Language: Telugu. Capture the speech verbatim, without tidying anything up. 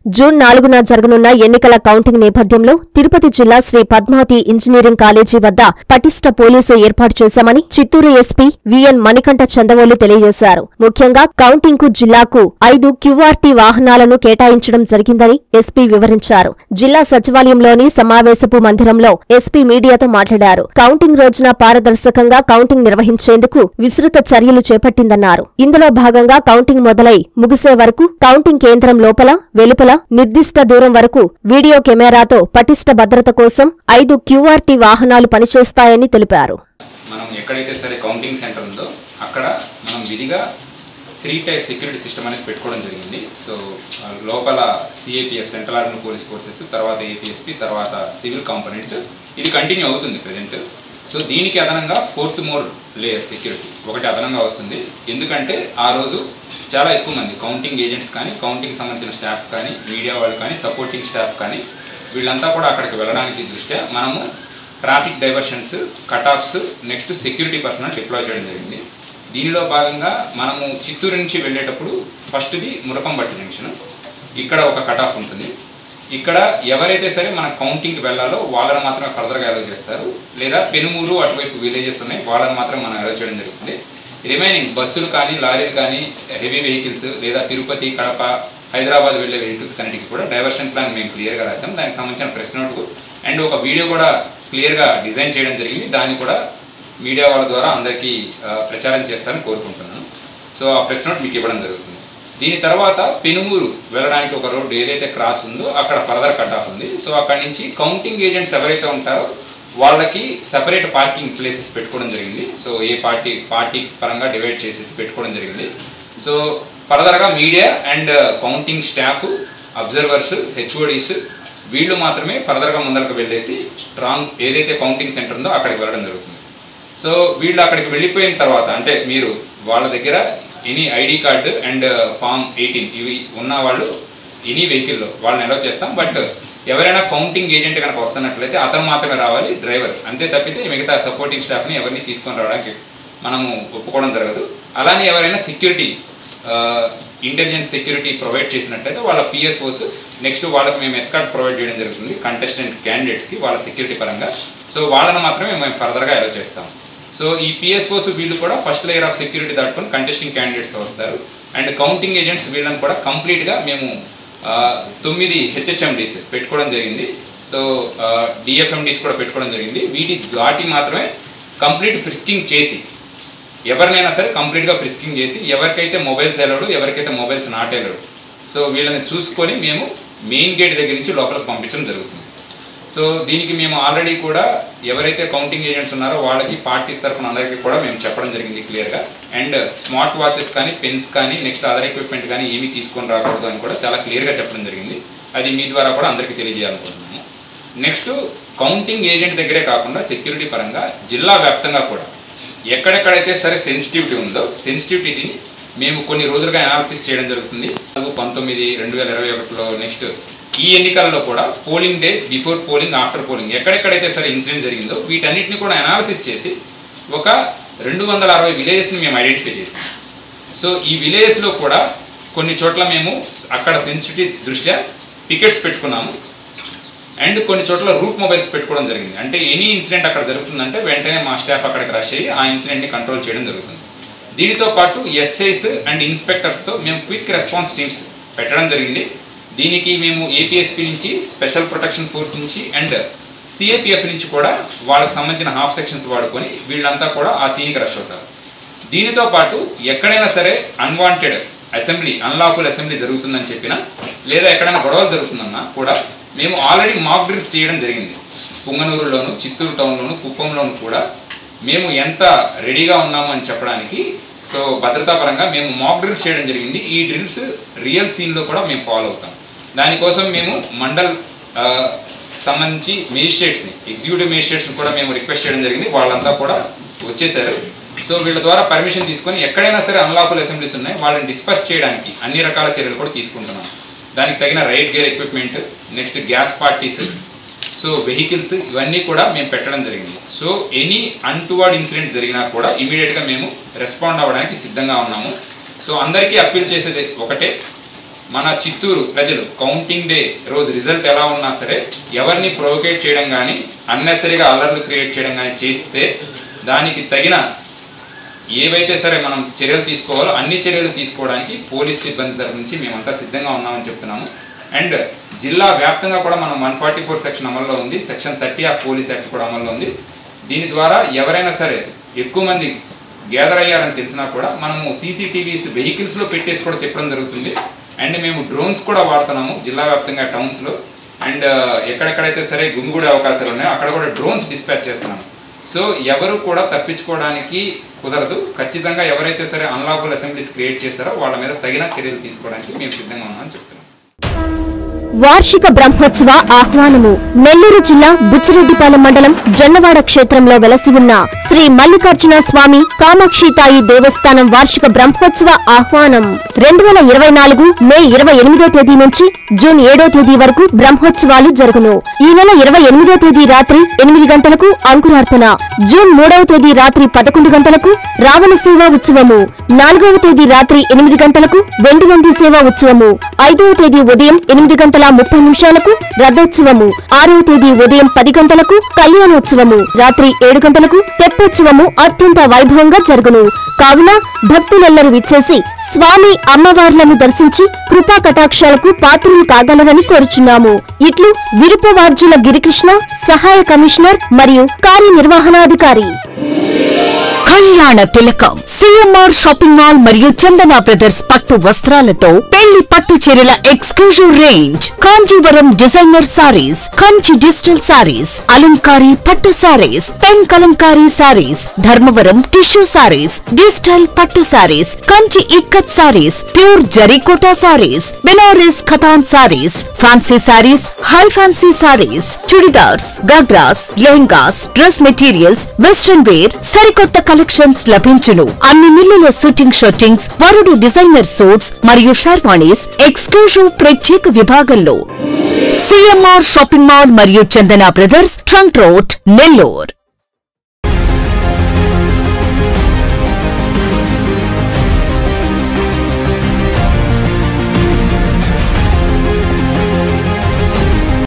జూన్ నాలుగున జరగనున్న ఎన్నికల కౌంటింగ్ నేపథ్యంలో తిరుపతి జిల్లా శ్రీ పద్మావతి ఇంజనీరింగ్ కాలేజీ వద్ద పటిష్ట పోలీసు ఏర్పాటు చేశామని చిత్తూరు ఎస్పీ విఎన్ మణికంఠ చందవోలు తెలియజేశారు. ముఖ్యంగా కౌంటింగ్ కు జిల్లాకు ఐదు క్యూఆర్టీ వాహనాలను కేటాయించడం జరిగిందని ఎస్పీ వివరించారు. జిల్లా సచివాలయంలోని సమావేశపు మందిరంలో ఎస్పీ మీడియాతో మాట్లాడారు. కౌంటింగ్ రోజున పారదర్శకంగా కౌంటింగ్ నిర్వహించేందుకు విస్తృత చర్యలు చేపట్టిందన్నారు. ఇందులో భాగంగా కౌంటింగ్ మొదలై ముగిసే వరకు కౌంటింగ్ కేంద్రం లోపల, వెలుపల నిర్దిష్ట దూరం వరకు వీడియో కెమెరాతో పటిష్ట భద్రత కోసం ఐదు క్యూఆర్టీ వాహనాలు పనిచేస్తాయని తెలిపారు. మనం ఎక్కడైతే సరే కౌంటింగ్ సెంటర్ ఉందో అక్కడ మనం విధిగా త్రీ టైర్ సెక్యూరిటీ సిస్టమ్ అనేది పెట్టుకోవడం జరిగింది. సో లోపల CAPF central army police forces, తర్వాత ఏపీఎస్పీ, తర్వాత సివిల్ కాంపోనెంట్ ఇది కంటిన్యూ అవుతుంది ప్రజెంట్. సో దీనికి అదనంగా ఫోర్త్ మోర్ లేయర్ సెక్యూరిటీ ఒకటి అదనంగా వస్తుంది. ఎందుకంటే ఆ రోజు చాలా ఎక్కువ మంది కౌంటింగ్ ఏజెంట్స్ కానీ, కౌంటింగ్ సంబంధించిన స్టాఫ్ కానీ, మీడియా వాళ్ళు కానీ, సపోర్టింగ్ స్టాఫ్ కానీ వీళ్ళంతా కూడా అక్కడికి వెళ్ళడానికి దృష్ట్యా మనము traffic diversions, cutoffs, next security personnel deploy చేయడం జరిగింది. దీనిలో భాగంగా మనము చిత్తూరు నుంచి వెళ్ళేటప్పుడు ఫస్ట్ది మురకంబట్టి జంక్షన్, ఇక్కడ ఒక కటాఫ్ ఉంటుంది. ఇక్కడ ఎవరైతే సరే మన కౌంటింగ్కి వెళ్ళాలో వాళ్ళని మాత్రం ఫర్దర్గా అలౌ చేస్తారు, లేదా పెనుమూరు అటువైపు విలేజెస్ ఉన్నాయి వాళ్ళని మాత్రం మనం అలౌ చేయడం జరుగుతుంది. రిమైనింగ్ బస్సులు కానీ, లారీలు కానీ, హెవీ వెహికల్స్ లేదా తిరుపతి, కడప, హైదరాబాద్ వెళ్ళే వెహికల్స్ కన్నిటికి కూడా డైవర్షన్ ప్లాన్ మేము క్లియర్గా రాసాం. దానికి సంబంధించిన ప్రెస్ నోట్ అండ్ ఒక వీడియో కూడా క్లియర్గా డిజైన్ చేయడం జరిగింది. దాన్ని కూడా మీడియా వాళ్ళ ద్వారా అందరికీ ప్రచారం చేస్తారని కోరుకుంటున్నాను. సో ఆ ప్రెస్ నోట్ మీకు ఇవ్వడం జరుగుతుంది. దీని తర్వాత పెనుమూరు వెళ్ళడానికి ఒక రోడ్డు ఏదైతే క్రాస్ ఉందో అక్కడ ఫర్దర్ కట్ ఆఫ్ ఉంది. సో అక్కడి నుంచి కౌంటింగ్ ఏజెంట్స్ ఎవరైతే ఉంటారో వాళ్ళకి సపరేట్ పార్కింగ్ ప్లేసెస్ పెట్టుకోవడం జరిగింది. సో ఏ పార్టీ పార్టీ పరంగా డివైడ్ చేసేసి పెట్టుకోవడం జరిగింది. సో ఫర్దర్గా media and counting staff, observers, HODs వీళ్ళు మాత్రమే ఫర్దర్గా ముందరకు వెళ్ళేసి స్ట్రాంగ్ ఏదైతే కౌంటింగ్ సెంటర్ ఉందో అక్కడికి వెళ్ళడం జరుగుతుంది. సో వీళ్ళు అక్కడికి వెళ్ళిపోయిన తర్వాత అంటే మీరు వాళ్ళ దగ్గర any ID card and form eighteen ఇవి ఉన్న వాళ్ళు ఎనీ వెహికల్లో వాళ్ళని అలౌ చేస్తాం. బట్ ఎవరైనా కౌంటింగ్ ఏజెంట్ కనుక వస్తున్నట్లయితే అతను మాత్రమే రావాలి, డ్రైవర్. అంతే తప్పితే మిగతా సపోర్టింగ్ స్టాఫ్ని ఎవరిని తీసుకొని రావడానికి మనము ఒప్పుకోవడం జరగదు. అలానే ఎవరైనా సెక్యూరిటీ ఇంటెలిజెన్స్ సెక్యూరిటీ ప్రొవైడ్ చేసినట్లయితే వాళ్ళ పిఎస్ఓస్ నెక్స్ట్ వాళ్ళకి మేము ఎస్కార్ట్ ప్రొవైడ్ చేయడం జరుగుతుంది కంటెస్టెంట్ క్యాండిడేట్స్కి వాళ్ళ సెక్యూరిటీ పరంగా. సో వాళ్ళని మాత్రమే మేము ఫర్దర్గా అలౌ చేస్తాం. సో ఈ పిఎస్ఓస్ వీళ్ళు కూడా ఫస్ట్ లేయర్ ఆఫ్ సెక్యూరిటీ దాటుకొని కంటెస్టింగ్ క్యాండిడేట్స్ వస్తారు. అండ్ కౌంటింగ్ ఏజెంట్స్ వీళ్ళని కూడా కంప్లీట్గా మేము తొమ్మిది హెచ్హెచ్ఎండీస్ పెట్టుకోవడం జరిగింది. సో డిఎఫ్ఎండీస్ కూడా పెట్టుకోవడం జరిగింది. వీటి దాటి మాత్రమే కంప్లీట్ ఫ్రిస్కింగ్ చేసి ఎవరినైనా సరే కంప్లీట్గా ఫ్రిస్కింగ్ చేసి ఎవరికైతే మొబైల్స్ అలౌడ్, ఎవరికైతే మొబైల్స్ నాట్ అలౌడ్, సో వీళ్ళని చూసుకొని మేము మెయిన్ గేట్ దగ్గర నుంచి లోపలికి పంపించడం జరుగుతుంది. సో దీనికి మేము ఆల్రెడీ కూడా ఎవరైతే కౌంటింగ్ ఏజెంట్స్ ఉన్నారో వాళ్ళకి పార్టీస్ తరఫున అందరికీ కూడా మేము చెప్పడం జరిగింది క్లియర్గా. అండ్ స్మార్ట్ వాచెస్ కానీ, పెన్స్ కానీ, నెక్స్ట్ అదర్ ఎక్విప్మెంట్ కానీ ఏమీ తీసుకొని రాకూడదు అని కూడా చాలా క్లియర్గా చెప్పడం జరిగింది. అది మీ ద్వారా కూడా అందరికీ తెలియజేయాలనుకుంటున్నాము. నెక్స్ట్ కౌంటింగ్ ఏజెంట్ దగ్గరే కాకుండా సెక్యూరిటీ పరంగా జిల్లా వ్యాప్తంగా కూడా ఎక్కడెక్కడైతే సరే సెన్సిటివిటీ ఉందో సెన్సిటివిటీని మేము కొన్ని రోజులుగా అనాలిసిస్ చేయడం జరుగుతుంది. పంతొమ్మిది రెండు వేల ఇరవై ఒకటిలో నెక్స్ట్ ఈ ఎన్నికలలో కూడా polling day, before polling, after polling ఎక్కడెక్కడైతే సరే ఇన్సిడెంట్ జరిగిందో వీటన్నిటిని కూడా అనాలిసిస్ చేసి ఒక రెండు వందల అరవై విలేజెస్ని మేము ఐడెంటిఫై చేసాం. సో ఈ విలేజెస్లో కూడా కొన్ని చోట్ల మేము అక్కడ సెన్సిటివిటీ దృష్ట్యా టికెట్స్ పెట్టుకున్నాము. అండ్ కొన్ని చోట్ల రూట్ మొబైల్స్ పెట్టుకోవడం జరిగింది. అంటే ఎనీ ఇన్సిడెంట్ అక్కడ జరుగుతుందంటే వెంటనే మా స్టాఫ్ అక్కడికి రష్ అయ్యి ఆ ఇన్సిడెంట్ని కంట్రోల్ చేయడం జరుగుతుంది. దీనితో పాటు ఎస్ఐస్ అండ్ ఇన్స్పెక్టర్స్తో మేము క్విక్ రెస్పాన్స్ టీమ్స్ పెట్టడం జరిగింది. దీనికి మేము ఏపీఎస్పీ నుంచి, స్పెషల్ ప్రొటెక్షన్ ఫోర్స్ నుంచి అండ్ సిఏపిఎఫ్ నుంచి కూడా వాళ్ళకి సంబంధించిన హాఫ్ సెక్షన్స్ వాడుకొని వీళ్ళంతా కూడా ఆ సీన్కి రష్ అవుతారు. దీనితో పాటు ఎక్కడైనా సరే అన్వాంటెడ్ అసెంబ్లీ, అన్లాఫుల్ అసెంబ్లీ జరుగుతుందని చెప్పినా లేదా ఎక్కడైనా గొడవలు జరుగుతుందన్నా కూడా మేము ఆల్రెడీ మాక్ డ్రిల్స్ చేయడం జరిగింది. పుంగనూరులోను, చిత్తూరు టౌన్లోను, కుప్పంలోను కూడా మేము ఎంత రెడీగా ఉన్నాము అని చెప్పడానికి. సో భద్రతా పరంగా మేము మాక్ డ్రిల్స్ చేయడం జరిగింది. ఈ డ్రిల్స్ రియల్ సీన్లో కూడా మేము ఫాలో అవుతాం. దానికోసం మేము మండల్ సంబంధించి మేజిస్ట్రేట్స్ని, ఎగ్జిక్యూటివ్ మేజిస్ట్రేట్స్ని కూడా మేము రిక్వెస్ట్ చేయడం జరిగింది. వాళ్ళంతా కూడా వచ్చేసారు. సో వీళ్ళ ద్వారా పర్మిషన్ తీసుకొని ఎక్కడైనా సరే అన్లాఫుల్ అసెంబ్లీస్ ఉన్నాయి వాళ్ళని డిస్పర్స్ చేయడానికి అన్ని రకాల చర్యలు కూడా తీసుకుంటున్నాం. దానికి తగిన right gear equipment, next gas parties, so vehicles ఇవన్నీ కూడా మేము పెట్టడం జరిగింది. సో ఎనీ అన్టువర్డ్ ఇన్సిడెంట్ జరిగినా కూడా ఇమీడియట్గా మేము రెస్పాండ్ అవ్వడానికి సిద్ధంగా ఉన్నాము. సో అందరికీ అప్పీల్ చేసేది ఒకటే, మన చిత్తూరు ప్రజలు కౌంటింగ్ డే రోజు రిజల్ట్ ఎలా ఉన్నా సరే ఎవరిని ప్రొవోకేట్ చేయడం కానీ అన్నెసరీగా అల్లర్లు క్రియేట్ చేయడం కానీ చేస్తే దానికి తగిన ఏవైతే సరే మనం చర్యలు తీసుకోవాలో అన్ని చర్యలు తీసుకోవడానికి పోలీస్ సిబ్బంది తరఫు నుంచి మేమంతా సిద్ధంగా ఉన్నామని చెప్తున్నాము. అండ్ జిల్లా వ్యాప్తంగా కూడా మనం వన్ ఫార్టీ ఫోర్ సెక్షన్ అమల్లో ఉంది, section thirty of police act కూడా అమల్లో ఉంది. దీని ద్వారా ఎవరైనా సరే ఎక్కువ మంది గ్యాదర్ అయ్యారని తెలిసినా కూడా మనము సీసీటీవీస్ వెహికల్స్లో పెట్టేసి కూడా తిప్పడం జరుగుతుంది. అండ్ మేము డ్రోన్స్ కూడా వాడుతున్నాము జిల్లా వ్యాప్తంగా టౌన్స్లో. అండ్ ఎక్కడెక్కడైతే సరే గుమిగూడే అవకాశాలు ఉన్నాయో అక్కడ కూడా డ్రోన్స్ డిస్పాచ్ చేస్తున్నాము. సో ఎవరు కూడా తప్పించుకోవడానికి కుదరదు. ఖచ్చితంగా ఎవరైతే సరే అన్లాఫుల్ అసెంబ్లీస్ క్రియేట్ చేస్తారో వాళ్ళ మీద తగిన చర్యలు తీసుకోవడానికి మేము సిద్ధంగా ఉన్నామని చెప్తున్నాం. వార్షిక బ్రహ్మోత్సవ ఆహ్వానము. నెల్లూరు జిల్లా బుచ్చిరెడ్డిపాలెం మండలం జొన్నవాడ క్షేత్రంలో వెలసి ఉన్న శ్రీ మల్లికార్జున స్వామి కామాక్షితాయి దేవస్థానం వార్షిక బ్రహ్మోత్సవ ఆహ్వానం రెండు వేల ఇరవై నాలుగు మే ఇరవై ఎనిమిదో తేదీ నుంచి జూన్ ఏడో తేదీ వరకు బ్రహ్మోత్సవాలు జరుగును. ఈ నెల ఇరవై ఎనిమిదో తేదీ రాత్రి ఎనిమిది గంటలకు అంకురార్పణ, జూన్ మూడవ తేదీ రాత్రి పదకొండు గంటలకు రావణ సేవా ఉత్సవము, నాలుగవ తేదీ రాత్రి ఎనిమిది గంటలకు వెండి నంది సేవా ఉత్సవము, ఐదవ తేదీ ఉదయం ఎనిమిది గంటల ముప్పై నిమిషాలకు రథోత్సవము, ఆరవ తేదీ ఉదయం పది గంటలకు కళ్యాణోత్సవము, రాత్రి ఏడు గంటలకు తెప్పోత్సవము అత్యంత వైభవంగా జరుగును. కావున భక్తులెల్లరూ విచ్చేసి స్వామి అమ్మవార్లను దర్శించి కృపా కటాక్షాలకు పాత్రులు కాగలరని కోరుచున్నాము. ఇట్లు విరుపవార్జుల గిరికృష్ణ, సహాయ కమిషనర్ మరియు కార్యనిర్వహణాధికారి. కళ్యాణ తిలకం సిఎంఆర్ షాపింగ్ మాల్ మరియు చందన బ్రదర్స్ పట్టు వస్త్రాలతో పెళ్లి పట్టు చీరల exclusive range, Kanjeevaram designer sarees, Kanchi digital sarees, అలంకారీ పట్టు sarees, pen Kalamkari sarees, Dharmavaram tissue sarees, digital పట్టు sarees, Kanchi Ikkat sarees, pure Zarikota sarees, Banaras Khatan sarees, fancy sarees, high fancy sarees, churidars, ghagras, lehengas, dress materials, western wear, సరికొత్త కలెక్షన్స్ లభించును. అన్ని మిల్లుల షూటింగ్ షర్టింగ్స్, వరుడు డిజైనర్ సూట్స్ మరియు షర్వాణీస్ ఎక్స్క్లూజివ్ ప్రత్యేక విభాగంలో. సిఎంఆర్ షాపింగ్ మాల్ మరియు Chandana brothers, trunk road, Nellore.